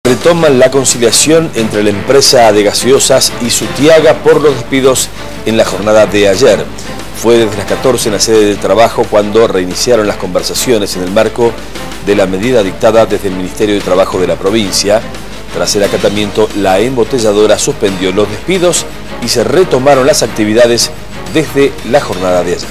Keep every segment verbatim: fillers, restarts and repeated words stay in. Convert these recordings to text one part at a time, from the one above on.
retoman la conciliación entre la empresa de gaseosas y Sutiaga por los despidos en la jornada de ayer. Fue desde las catorce en la sede de trabajo cuando reiniciaron las conversaciones en el marco de la medida dictada desde el Ministerio de Trabajo de la provincia. Tras el acatamiento, la embotelladora suspendió los despidos y se retomaron las actividades desde la jornada de ayer.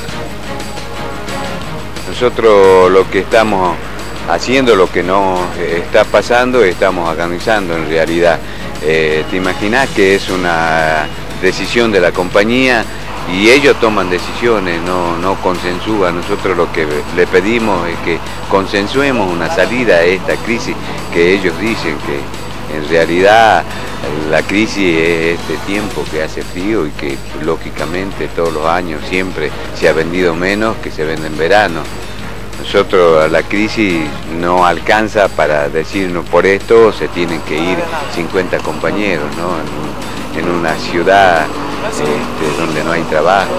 Nosotros lo que estamos haciendo, lo que nos está pasando, estamos organizando en realidad. Eh, te imaginas que es una decisión de la compañía y ellos toman decisiones, no, no consensúan. Nosotros lo que le pedimos es que consensuemos una salida a esta crisis que ellos dicen que en realidad la crisis es este tiempo que hace frío y que lógicamente todos los años siempre se ha vendido menos que se vende en verano. Nosotros la crisis no alcanza para decirnos por esto se tienen que ir cincuenta compañeros, ¿no? En, en una ciudad este, donde no hay trabajo.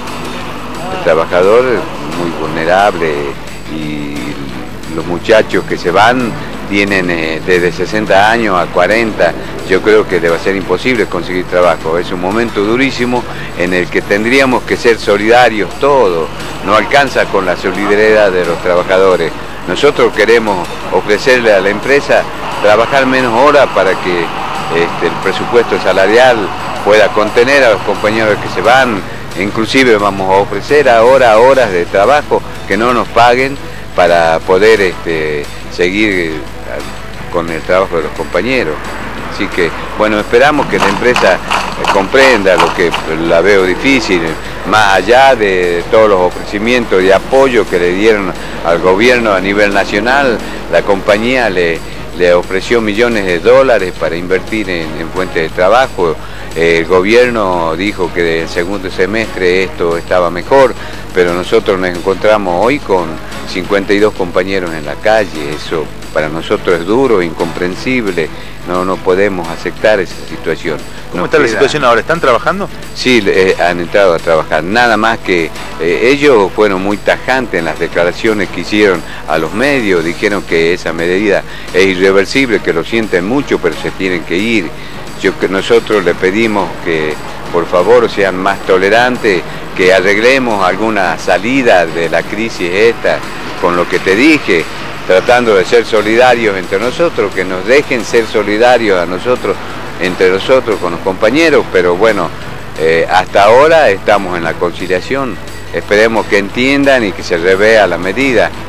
El trabajador es muy vulnerable y los muchachos que se van tienen eh, desde sesenta años a cuarenta, yo creo que debe ser imposible conseguir trabajo. Es un momento durísimo en el que tendríamos que ser solidarios todos, no alcanza con la solidaridad de los trabajadores. Nosotros queremos ofrecerle a la empresa trabajar menos horas para que este, el presupuesto salarial pueda contener a los compañeros que se van. Inclusive vamos a ofrecer ahora horas de trabajo que no nos paguen para poder este, seguir con el trabajo de los compañeros. Así que, bueno, esperamos que la empresa comprenda lo que la veo difícil, más allá de todos los ofrecimientos de apoyo que le dieron al gobierno a nivel nacional. La compañía le, le ofreció millones de dólares para invertir en, en fuentes de trabajo. El gobierno dijo que del segundo semestre esto estaba mejor, pero nosotros nos encontramos hoy con cincuenta y dos compañeros en la calle. Eso para nosotros es duro, incomprensible, no, no podemos aceptar esa situación. ¿Cómo está la situación ahora? ¿Están trabajando? Sí, eh, han entrado a trabajar, nada más que eh, ellos fueron muy tajantes en las declaraciones que hicieron a los medios, dijeron que esa medida es irreversible, que lo sienten mucho, pero se tienen que ir. Yo, que nosotros le pedimos que por favor sean más tolerantes, que arreglemos alguna salida de la crisis esta, con lo que te dije, tratando de ser solidarios entre nosotros, que nos dejen ser solidarios a nosotros, entre nosotros con los compañeros, pero bueno, eh, hasta ahora estamos en la conciliación, esperemos que entiendan y que se revea la medida.